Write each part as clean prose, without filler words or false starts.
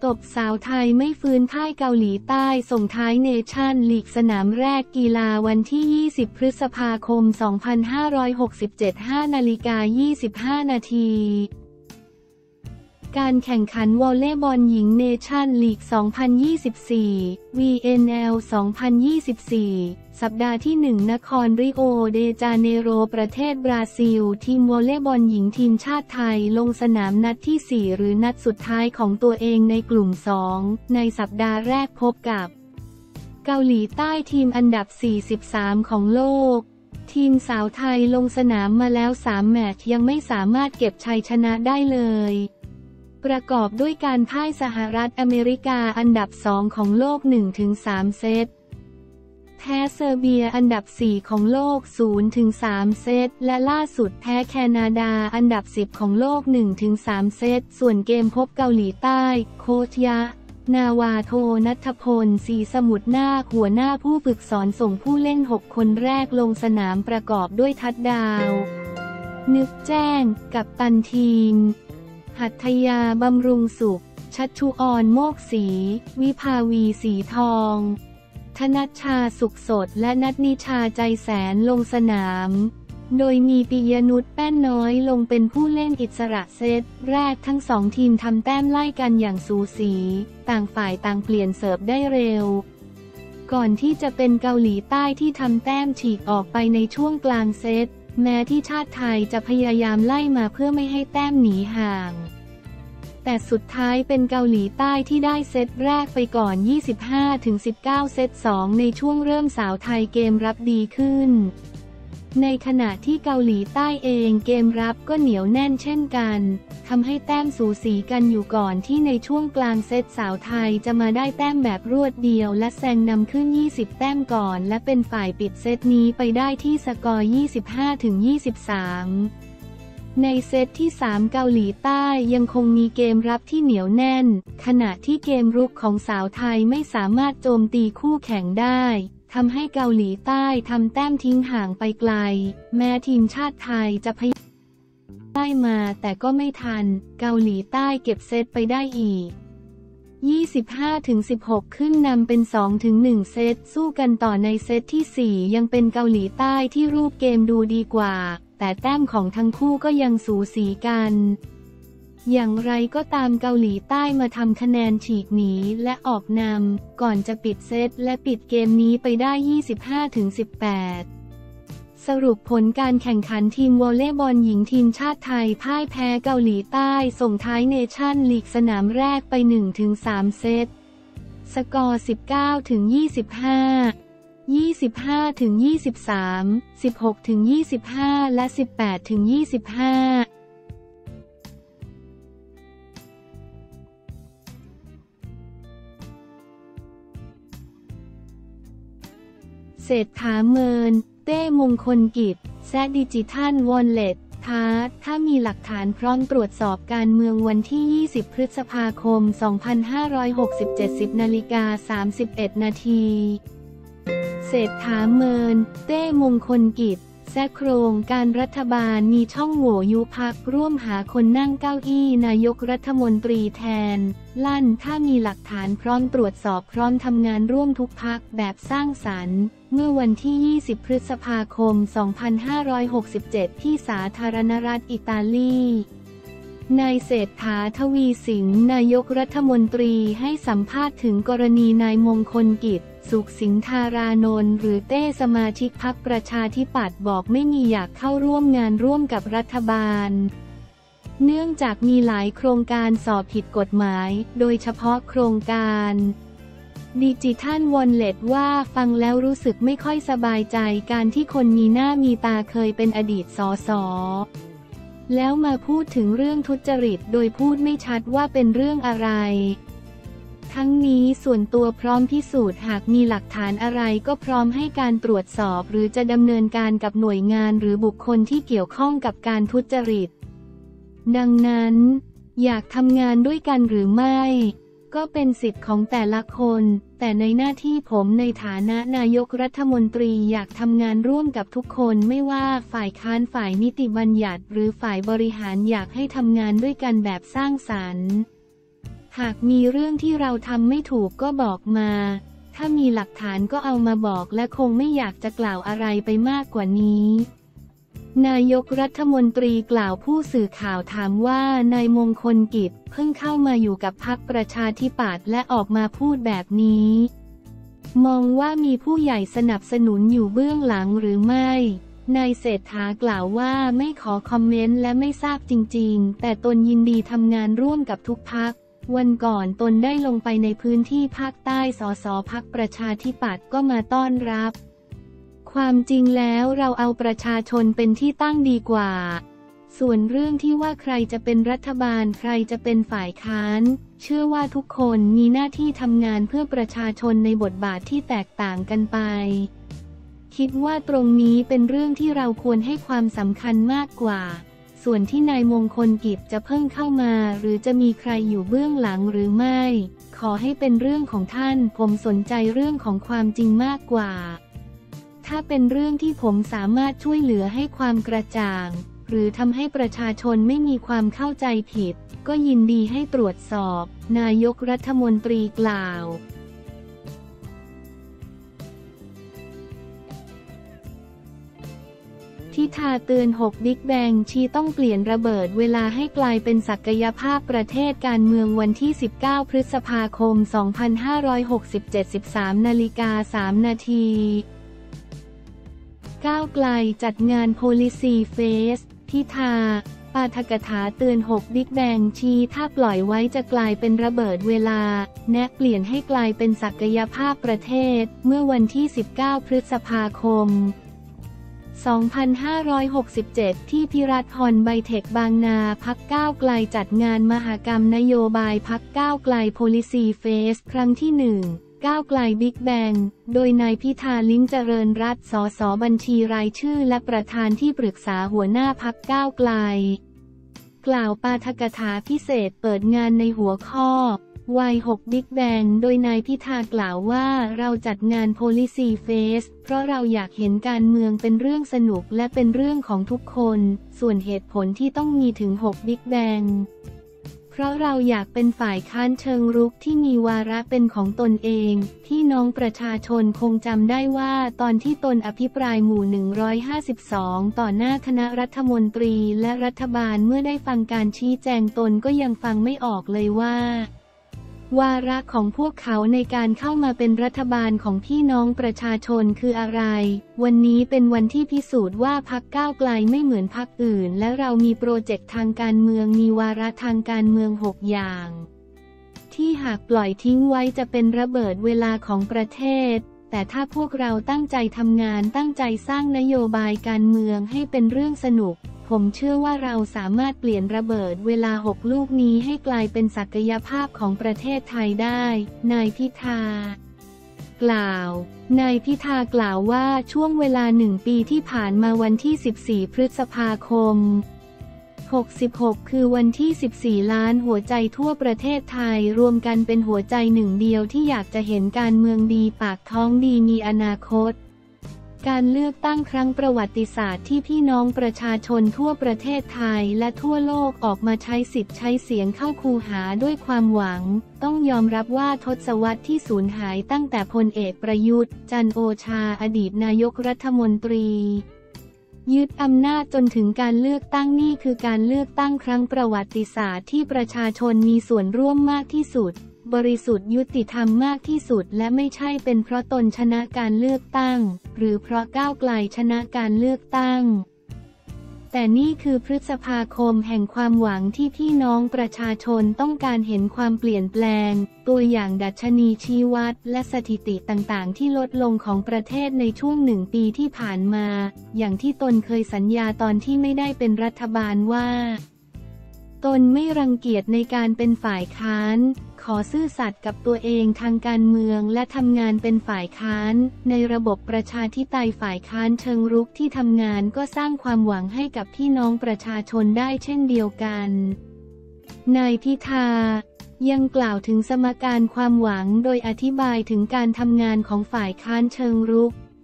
ตบสาวไทยไม่ฟื้นพ่ายเกาหลีใต้ส่งท้ายเนชั่นลีกสนามแรกกีฬาวันที่ 20 พฤษภาคม 2567 5:25 นาทีการแข่งขันวอลเลย์บอลหญิงเนชั่นลีก 2024 VNL 2024 สัปดาห์ที่ 1 นครริโอเดจาเนโรประเทศบราซิลทีมวอลเลย์บอลหญิงทีมชาติไทยลงสนามนัดที่ 4 หรือนัดสุดท้ายของตัวเองในกลุ่ม 2 ในสัปดาห์แรกพบกับเกาหลีใต้ทีมอันดับ 43 ของโลกทีมสาวไทยลงสนามมาแล้ว 3 แมตช์ยังไม่สามารถเก็บชัยชนะได้เลยประกอบด้วยการพ่ายสหรัฐอเมริกาอันดับ 2 ของโลก 1-3 เซตแพ้เซอร์เบียอันดับ 4 ของโลก 0-3 เซตและล่าสุดแพ้แคนาดาอันดับ 10 ของโลก 1-3 เซตส่วนเกมพบเกาหลีใต้โค้ชยะนาวาโทณัฐพล ศรีสมุทรนาคหัวหน้าผู้ฝึกสอนส่งผู้เล่น 6 คนแรกลงสนามประกอบด้วยทัดดาวนึกแจ้งกัปตันทีมหัตถยาบำรุงสุขชัชชุอรโมกศรีวิภาวีสีทองธนัชชาสุขสดและนัทนิชาใจแสนลงสนามโดยมีปิยนุชแป้นน้อยลงเป็นผู้เล่นอิสระเซตแรกทั้งสองทีมทำแต้มไล่กันอย่างสูสีต่างฝ่ายต่างเปลี่ยนเสิร์ฟได้เร็วก่อนที่จะเป็นเกาหลีใต้ที่ทำแต้มฉีกออกไปในช่วงกลางเซตแม้ที่ชาติไทยจะพยายามไล่มาเพื่อไม่ให้แต้มหนีห่างแต่สุดท้ายเป็นเกาหลีใต้ที่ได้เซตแรกไปก่อน 25-19 เซต 2 ในช่วงเริ่มสาวไทยเกมรับดีขึ้นในขณะที่เกาหลีใต้เองเกมรับก็เหนียวแน่นเช่นกันทำให้แต้มสูสีกันอยู่ก่อนที่ในช่วงกลางเซตสาวไทยจะมาได้แต้มแบบรวดเดียวและแซงนำขึ้น 20 แต้มก่อนและเป็นฝ่ายปิดเซตนี้ไปได้ที่สกอร์ 25-23 ในเซตที่ 3 เกาหลีใต้ยังคงมีเกมรับที่เหนียวแน่นขณะที่เกมรุกของสาวไทยไม่สามารถโจมตีคู่แข่งได้ทำให้เกาหลีใต้ทำแต้มทิ้งห่างไปไกลแม้ทีมชาติไทยจะพยายามได้มาแต่ก็ไม่ทันเกาหลีใต้เก็บเซตไปได้อีก 25-16 ขึ้นนำเป็น 2-1 เซตสู้กันต่อในเซตที่ 4 ยังเป็นเกาหลีใต้ที่รูปเกมดูดีกว่าแต่แต้มของทั้งคู่ก็ยังสูสีกันอย่างไรก็ตามเกาหลีใต้มาทำคะแนนฉีกหนีและออกนำก่อนจะปิดเซตและปิดเกมนี้ไปได้ 25-18 สรุปผลการแข่งขันทีมวอลเลย์บอลหญิงทีมชาติไทยพ่ายแพ้เกาหลีใต้ส่งท้ายเนชั่นลีกสนามแรกไป 1-3 เซตสกอร์ 19-25 25-23 16-25 และ 18-25เศรษฐาเมินเต้มงคลกิจแซะดิจิทัลวอลเล็ตถ้ามีหลักฐานพร้อมตรวจสอบการเมืองวันที่ 20 พฤษภาคม 2567 10:31 นาทีเศรษฐาเมินเต้มงคลกิจแซะโครงการรัฐบาลมีช่องโหว่ยุบพรรคร่วมหาคนนั่งเก้าอี้นายกรัฐมนตรีแทนลั่นถ้ามีหลักฐานพร้อมตรวจสอบพร้อมทำงานร่วมทุกพรรคแบบสร้างสรรค์เมื่อวันที่ 20 พฤษภาคม 2567 ที่สาธารณรัฐอิตาลีนายเศรษฐา ทวีสินนายกรัฐมนตรีให้สัมภาษณ์ถึงกรณีนายมงคลกิจสุขสิงธารานนท์หรือเต้สมาชิกพรรคประชาธิปัตย์บอกไม่มีอยากเข้าร่วมงานร่วมกับรัฐบาลเนื่องจากมีหลายโครงการสอบผิดกฎหมายโดยเฉพาะโครงการดิจิทัลวอลเล็ตว่าฟังแล้วรู้สึกไม่ค่อยสบายใจการที่คนมีหน้ามีตาเคยเป็นอดีตสสแล้วมาพูดถึงเรื่องทุจริตโดยพูดไม่ชัดว่าเป็นเรื่องอะไรทั้งนี้ส่วนตัวพร้อมพิสูจน์หากมีหลักฐานอะไรก็พร้อมให้การตรวจสอบหรือจะดำเนินการกับหน่วยงานหรือบุคคลที่เกี่ยวข้องกับการทุจริตดังนั้นอยากทำงานด้วยกันหรือไม่ก็เป็นสิทธิ์ของแต่ละคนแต่ในหน้าที่ผมในฐานะนายกรัฐมนตรีอยากทำงานร่วมกับทุกคนไม่ว่าฝ่ายค้านฝ่ายนิติบัญญัติหรือฝ่ายบริหารอยากให้ทำงานด้วยกันแบบสร้างสรรค์หากมีเรื่องที่เราทำไม่ถูกก็บอกมาถ้ามีหลักฐานก็เอามาบอกและคงไม่อยากจะกล่าวอะไรไปมากกว่านี้นายกรัฐมนตรีกล่าวผู้สื่อข่าวถามว่านายมงคลกิจเพิ่งเข้ามาอยู่กับพรรคประชาธิปัตย์และออกมาพูดแบบนี้มองว่ามีผู้ใหญ่สนับสนุนอยู่เบื้องหลังหรือไม่นายเศรษฐากล่าวว่าไม่ขอคอมเมนต์และไม่ทราบจริงๆแต่ตนยินดีทำงานร่วมกับทุกพรรควันก่อนตนได้ลงไปในพื้นที่ภาคใต้สสพรรคประชาธิปัตย์ก็มาต้อนรับความจริงแล้วเราเอาประชาชนเป็นที่ตั้งดีกว่าส่วนเรื่องที่ว่าใครจะเป็นรัฐบาลใครจะเป็นฝ่ายค้านเชื่อว่าทุกคนมีหน้าที่ทำงานเพื่อประชาชนในบทบาทที่แตกต่างกันไปคิดว่าตรงนี้เป็นเรื่องที่เราควรให้ความสำคัญมากกว่าส่วนที่นายมงคลกิจจะเพิ่งเข้ามาหรือจะมีใครอยู่เบื้องหลังหรือไม่ขอให้เป็นเรื่องของท่านผมสนใจเรื่องของความจริงมากกว่าถ้าเป็นเรื่องที่ผมสามารถช่วยเหลือให้ความกระจ่างหรือทำให้ประชาชนไม่มีความเข้าใจผิดก็ยินดีให้ตรวจสอบนายกรัฐมนตรีกล่าวทิธาเตือน6บิ๊กแบงชี้ต้องเปลี่ยนระเบิดเวลาให้กลายเป็นศักยภาพประเทศการเมืองวันที่19พฤษภาคม2567 13:03 นาทีก้าวไกลจัดงาน Policy Face พิธาปาฐกถาเตือน6บิ๊กแบงชี้ถ้าปล่อยไว้จะกลายเป็นระเบิดเวลาแนะเปลี่ยนให้กลายเป็นศักยภาพประเทศเมื่อวันที่19พฤษภาคม2567 ที่พิรัตน์ฮอนไบเทคบางนาพรรคก้าวไกลจัดงานมหกรรมนโยบายพรรคก้าวไกล Policy Face ครั้งที่ 1 ก้าวไกลบิ๊กแบงโดยนายพิธาลิ้มเจริญรัตน์สสบัญชีรายชื่อและประธานที่ปรึกษาหัวหน้าพรรคก้าวไกลกล่าวปาฐกถาพิเศษเปิดงานในหัวข้อวัย6บิ๊กแบงโดยนายพิธากล่าวว่าเราจัดงาน Policy Face เพราะเราอยากเห็นการเมืองเป็นเรื่องสนุกและเป็นเรื่องของทุกคนส่วนเหตุผลที่ต้องมีถึง6บิ๊กแบงเพราะเราอยากเป็นฝ่ายค้านเชิงรุกที่มีวาระเป็นของตนเองที่น้องประชาชนคงจำได้ว่าตอนที่ตนอภิปรายหมู่152ต่อหน้าคณะรัฐมนตรีและรัฐบาลเมื่อได้ฟังการชี้แจงตนก็ยังฟังไม่ออกเลยว่าวาระของพวกเขาในการเข้ามาเป็นรัฐบาลของพี่น้องประชาชนคืออะไรวันนี้เป็นวันที่พิสูจน์ว่าพรรคก้าวไกลไม่เหมือนพรรคอื่นและเรามีโปรเจกต์ทางการเมืองมีวาระทางการเมือง6อย่างที่หากปล่อยทิ้งไว้จะเป็นระเบิดเวลาของประเทศแต่ถ้าพวกเราตั้งใจทำงานตั้งใจสร้างนโยบายการเมืองให้เป็นเรื่องสนุกผมเชื่อว่าเราสามารถเปลี่ยนระเบิดเวลา6ลูกนี้ให้กลายเป็นศักยภาพของประเทศไทยได้นายพิธากล่าวนายพิธากล่าวว่าช่วงเวลา1 ปีที่ผ่านมาวันที่14พฤษภาคม66คือวันที่14ล้านหัวใจทั่วประเทศไทยรวมกันเป็นหัวใจหนึ่งเดียวที่อยากจะเห็นการเมืองดีปากท้องดีมีอนาคตการเลือกตั้งครั้งประวัติศาสตร์ที่พี่น้องประชาชนทั่วประเทศไทยและทั่วโลกออกมาใช้สิทธิ์ใช้เสียงเข้าคูหาด้วยความหวังต้องยอมรับว่าทศวรรษที่สูญหายตั้งแต่พลเอกประยุทธ์จันทร์โอชาอดีตนายกรัฐมนตรียึดอำนาจจนถึงการเลือกตั้งนี่คือการเลือกตั้งครั้งประวัติศาสตร์ที่ประชาชนมีส่วนร่วมมากที่สุดบริสุทธิ์ยุติธรรมมากที่สุดและไม่ใช่เป็นเพราะตนชนะการเลือกตั้งหรือเพราะก้าวไกลชนะการเลือกตั้งแต่นี่คือพฤษภาคมแห่งความหวังที่พี่น้องประชาชนต้องการเห็นความเปลี่ยนแปลงตัวอย่างดัชนีชี้วัดและสถิติต่างๆที่ลดลงของประเทศในช่วง1 ปีที่ผ่านมาอย่างที่ตนเคยสัญญาตอนที่ไม่ได้เป็นรัฐบาลว่าตนไม่รังเกียจในการเป็นฝ่ายค้านขอซื่อสัตย์กับตัวเองทางการเมืองและทำงานเป็นฝ่ายค้านในระบบประชาธิปไตยฝ่ายค้านเชิงรุกที่ทำงานก็สร้างความหวังให้กับพี่น้องประชาชนได้เช่นเดียวกันนายพิธายังกล่าวถึงสมการความหวังโดยอธิบายถึงการทำงานของฝ่ายค้านเชิงรุก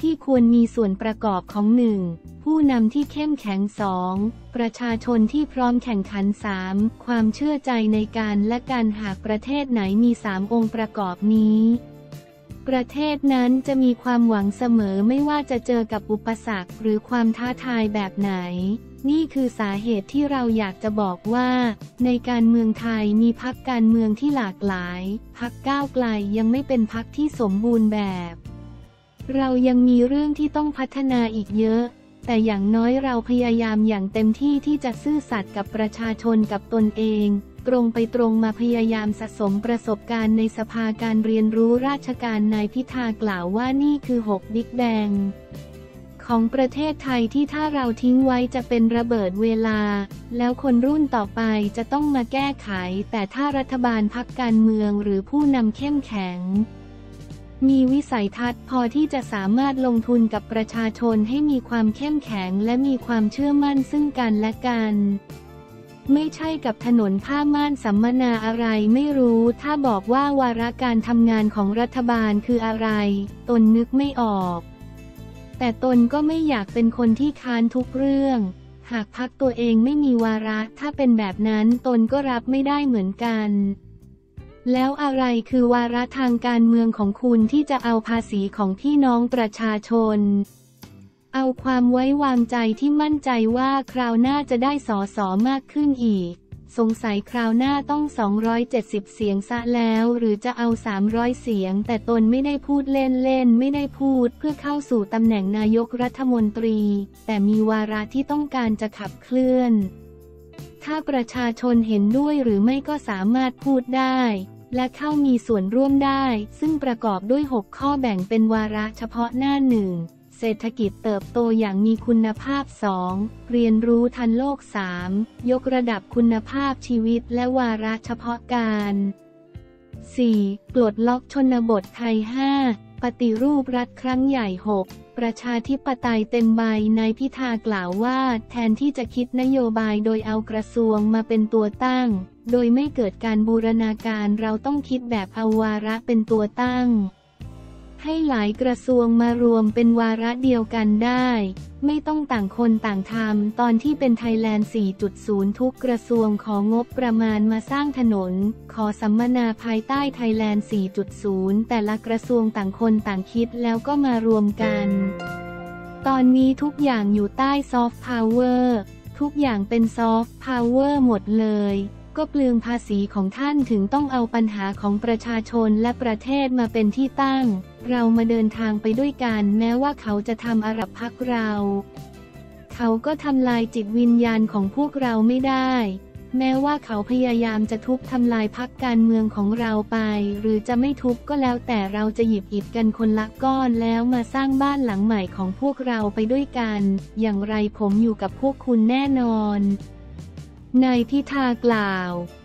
ที่ควรมีส่วนประกอบของ 1. ผู้นำที่เข้มแข็ง 2. ประชาชนที่พร้อมแข่งขัน 3. ความเชื่อใจในกันและกันหากประเทศไหนมี 3 องค์ประกอบนี้ประเทศนั้นจะมีความหวังเสมอไม่ว่าจะเจอกับอุปสรรคหรือความท้าทายแบบไหนนี่คือสาเหตุที่เราอยากจะบอกว่าในการเมืองไทยมีพรรคการเมืองที่หลากหลายพรรคก้าวไกลยังไม่เป็นพรรคที่สมบูรณ์แบบเรายังมีเรื่องที่ต้องพัฒนาอีกเยอะแต่อย่างน้อยเราพยายามอย่างเต็มที่ที่จะซื่อสัตย์กับประชาชนกับตนเองตรงไปตรงมาพยายามสะสมประสบการณ์ในสภาการเรียนรู้ราชการนายพิธากล่าวว่านี่คือ6 บิ๊กแบงของประเทศไทยที่ถ้าเราทิ้งไว้จะเป็นระเบิดเวลาแล้วคนรุ่นต่อไปจะต้องมาแก้ไขแต่ถ้ารัฐบาลพรรคการเมืองหรือผู้นำเข้มแข็งมีวิสัยทัศน์พอที่จะสามารถลงทุนกับประชาชนให้มีความเข้มแข็งและมีความเชื่อมั่นซึ่งกันและกันไม่ใช่กับถนนผ้าม่านสัมมนาอะไรไม่รู้ถ้าบอกว่าวาระการทำงานของรัฐบาลคืออะไรตนนึกไม่ออกแต่ตนก็ไม่อยากเป็นคนที่ค้านทุกเรื่องหากพรรคตัวเองไม่มีวาระถ้าเป็นแบบนั้นตนก็รับไม่ได้เหมือนกันแล้วอะไรคือวาระทางการเมืองของคุณที่จะเอาภาษีของพี่น้องประชาชนเอาความไว้วางใจที่มั่นใจว่าคราวหน้าจะได้ส.ส.มากขึ้นอีกสงสัยคราวหน้าต้อง270 เสียงซะแล้วหรือจะเอา300 เสียงแต่ตนไม่ได้พูดเล่นไม่ได้พูดเพื่อเข้าสู่ตำแหน่งนายกรัฐมนตรีแต่มีวาระที่ต้องการจะขับเคลื่อนถ้าประชาชนเห็นด้วยหรือไม่ก็สามารถพูดได้และเข้ามีส่วนร่วมได้ซึ่งประกอบด้วย6 ข้อแบ่งเป็นวาระเฉพาะหน้า 1เศรษฐกิจเติบโตอย่างมีคุณภาพ 2. เรียนรู้ทันโลก 3. ยกระดับคุณภาพชีวิตและวาระเฉพาะการ 4. ปลดล็อกชนบทไทย 5. ปฏิรูปรัฐครั้งใหญ่ 6. ประชาธิปไตยเต็มใบนายพิธากล่าวว่าแทนที่จะคิดนโยบายโดยเอากระทรวงมาเป็นตัวตั้งโดยไม่เกิดการบูรณาการเราต้องคิดแบบเอาวาระเป็นตัวตั้งให้หลายกระทรวงมารวมเป็นวาระเดียวกันได้ไม่ต้องต่างคนต่างทำตอนที่เป็นไทยแลนด์ 4.0 ทุกกระทรวงของบประมาณมาสร้างถนนขอสัมมนาภายใต้ไทยแลนด์ 4.0 แต่ละกระทรวงต่างคนต่างคิดแล้วก็มารวมกันตอนนี้ทุกอย่างอยู่ใต้ซอฟต์พาวเวอร์ทุกอย่างเป็นซอฟต์พาวเวอร์หมดเลยก็เปลืองภาษีของท่านถึงต้องเอาปัญหาของประชาชนและประเทศมาเป็นที่ตั้งเรามาเดินทางไปด้วยกันแม้ว่าเขาจะทำอะไรพรรคเราเขาก็ทำลายจิตวิญญาณของพวกเราไม่ได้แม้ว่าเขาพยายามจะทุบทำลายพรรคการเมืองของเราไปหรือจะไม่ทุบก็แล้วแต่เราจะหยิบอิฐกันคนละก้อนแล้วมาสร้างบ้านหลังใหม่ของพวกเราไปด้วยกันอย่างไรผมอยู่กับพวกคุณแน่นอนนายพิธากล่าว